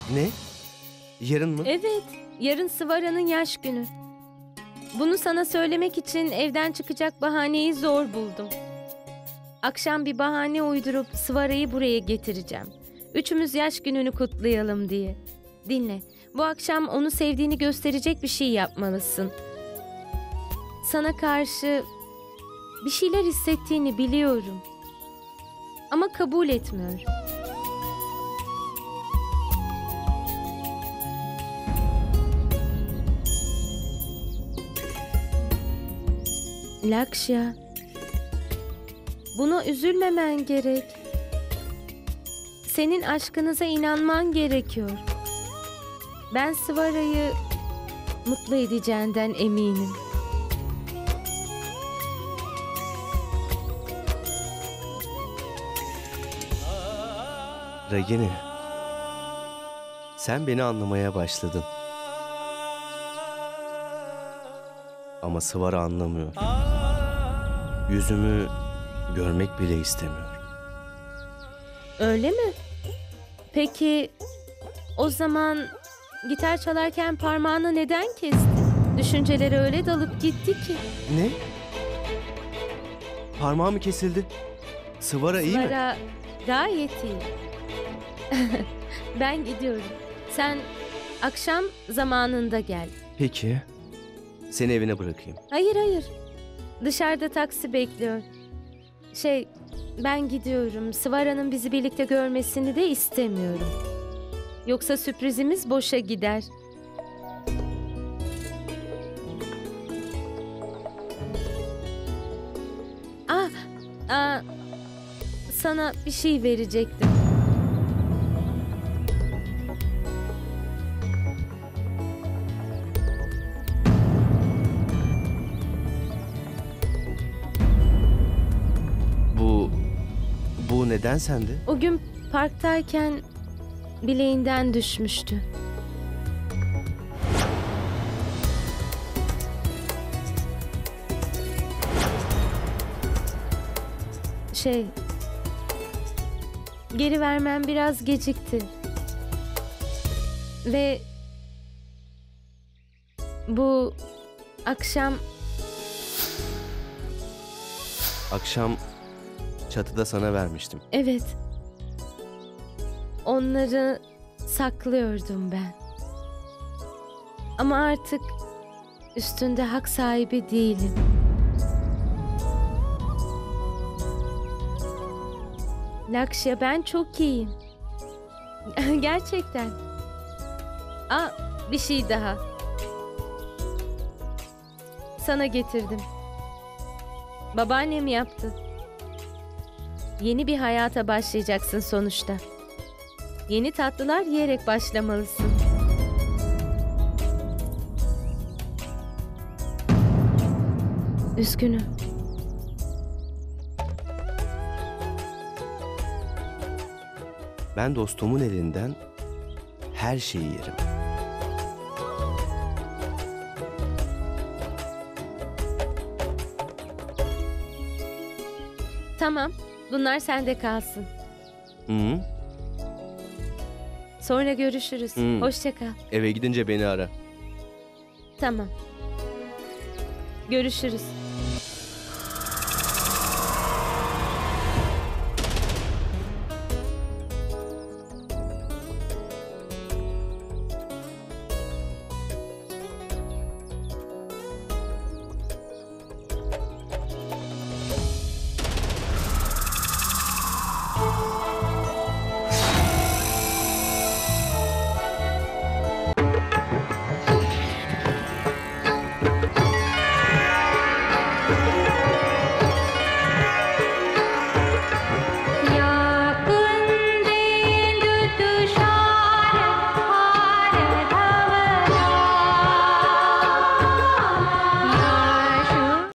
Ne? Yarın mı? Evet, yarın Sıvara'nın yaş günü. Bunu sana söylemek için evden çıkacak bahaneyi zor buldum. Akşam bir bahane uydurup Sıvara'yı buraya getireceğim. Üçümüz yaş gününü kutlayalım diye. Dinle, bu akşam onu sevdiğini gösterecek bir şey yapmalısın. Sana karşı bir şeyler hissettiğini biliyorum. Ama kabul etmiyor. Lakşya, buna üzülmemen gerek. Senin aşkınıza inanman gerekiyor. Ben Sıvara'yı mutlu edeceğinden eminim. Ragini, sen beni anlamaya başladın. Ama Sıvara anlamıyor. Yüzümü görmek bile istemiyor. Öyle mi? Peki o zaman gitar çalarken parmağını neden kestin? Düşünceleri öyle dalıp gitti ki. Ne? Parmağı mı kesildi? Sıvara iyi mi? Sıvara gayet iyi. Ben gidiyorum. Sen akşam zamanında gel. Peki. Seni evine bırakayım. Hayır. Dışarıda taksi bekliyor. Ben gidiyorum. Sıvara'nın bizi birlikte görmesini de istemiyorum. Yoksa sürprizimiz boşa gider. Sana bir şey verecektim. Bu neden sende? O gün parktayken bileğinden düşmüştü. Geri vermem biraz gecikti. Ve bu akşam çatıda sana vermiştim. evet. Onları saklıyordum ben. Ama artık üstünde hak sahibi değilim. Lakşya, ben çok iyiyim. Gerçekten. Bir şey daha. Sana getirdim. Babaannem yaptı. Yeni bir hayata başlayacaksın sonuçta. Yeni tatlılar yiyerek başlamalısın. Üzgünüm. Ben dostumun elinden her şeyi yerim. Tamam, bunlar sende kalsın. Hı. Sonra görüşürüz. Hı. Hoşça kal. Eve gidince beni ara. Tamam. Görüşürüz.